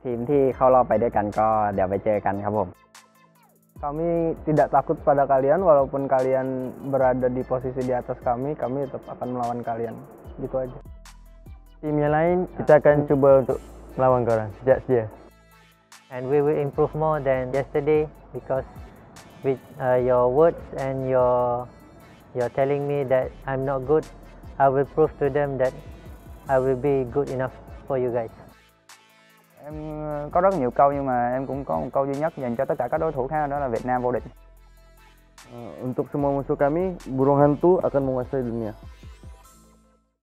ทีมที่เข้ารอบไปด้วยกันก็เดี๋ยวไปเจอกันครับผม Kami tidak takut pada kalian, walaupun kalian berada di posisi di atas kami tetap akan melawan kalian. Gitu aja. Tim yang lain kita akan cuba untuk melawan korang sejak sedia. And we will improve more than yesterday because with your words and you're telling me that I'm not good, I will prove to them that I will be good enough for you guys. Em có rất nhiều câu nhưng mà em cũng có một câu duy nhất dành cho tất cả các đối thủ khác, đó là Việt Nam vô địch. Untuk semua musuh kami, burung hantu akan menguasai dunia.